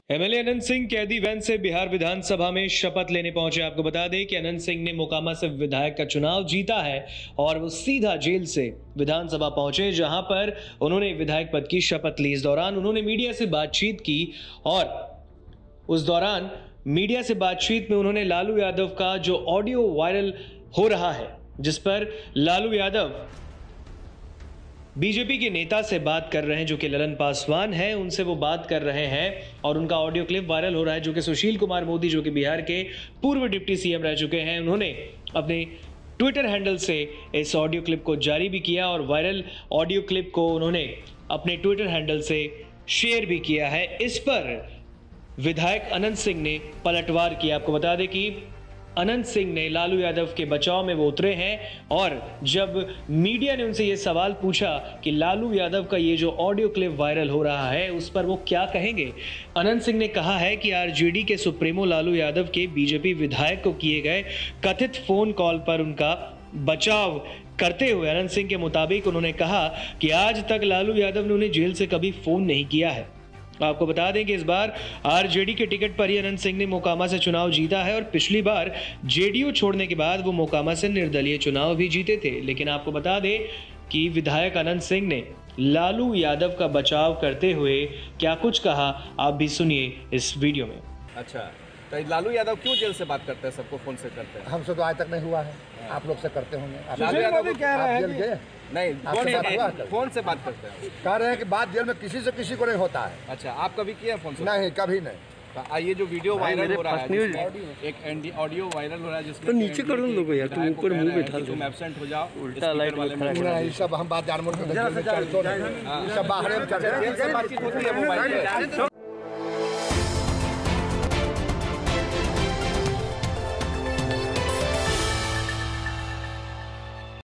MLA Anant Singh कैदी van से बिहार विधानसभा में शपथ लेने पहुंचे। आपको बता दें कि अनंत सिंह ने मोकामा से विधायक का चुनाव जीता है और वो सीधा जेल से विधानसभा पहुंचे, जहां पर उन्होंने विधायक पद की शपथ ली। इस दौरान उन्होंने मीडिया से बातचीत की और उस दौरान मीडिया से बातचीत में उन्होंने लालू यादव का जो ऑडियो वायरल हो रहा है, जिस पर लालू यादव बीजेपी के नेता से बात कर रहे हैं जो कि ललन पासवान हैं, उनसे वो बात कर रहे हैं और उनका ऑडियो क्लिप वायरल हो रहा है, जो कि सुशील कुमार मोदी जो कि बिहार के पूर्व डिप्टी सीएम रह चुके हैं, उन्होंने अपने ट्विटर हैंडल से इस ऑडियो क्लिप को जारी भी किया और वायरल ऑडियो क्लिप को उन्होंने अपने ट्विटर हैंडल से शेयर भी किया है। इस पर विधायक अनंत सिंह ने पलटवार किया। आपको बता दें कि अनंत सिंह ने लालू यादव के बचाव में वो उतरे हैं और जब मीडिया ने उनसे ये सवाल पूछा कि लालू यादव का ये जो ऑडियो क्लिप वायरल हो रहा है उस पर वो क्या कहेंगे, अनंत सिंह ने कहा है कि आरजेडी के सुप्रीमो लालू यादव के बीजेपी विधायक को किए गए कथित फोन कॉल पर उनका बचाव करते हुए अनंत सिंह के मुताबिक उन्होंने कहा कि आज तक लालू यादव ने उन्हें जेल से कभी फोन नहीं किया है। आपको बता दें कि इस बार आरजेडी के टिकट पर ही अनंत सिंह ने मोकामा से चुनाव जीता है और पिछली बार जेडीयू छोड़ने के बाद वो मोकामा से निर्दलीय चुनाव भी जीते थे। लेकिन आपको बता दें कि विधायक अनंत सिंह ने लालू यादव का बचाव करते हुए क्या कुछ कहा, आप भी सुनिए इस वीडियो में। अच्छा, तो लालू यादव क्यों जेल से बात करते हैं, सबको फोन से करते हैं? हमसे तो आज तक नहीं हुआ है, आप लोग से करते होंगे। लालू यादव कह रहे हैं जेल गए? नहीं, फोन से बात करते हैं। कह रहे हैं कि बात जेल में किसी से किसी को नहीं होता है। अच्छा, आप कभी किया फोन से? नहीं, कभी नहीं। ये जो वीडियो वायरल हो रहा है, एक ऑडियो वाइरल हो रहा है जिसमें तो नीचे कर लो लोगो यार, तुम ऊपर मुंह बैठा तुम एब्सेंट हो जाओ, उल्टा लाइट वाले में नहीं, सब हम बात जानबूझ के सब बाहर में चल रहे हैं। बातचीत होती है मोबाइल पे।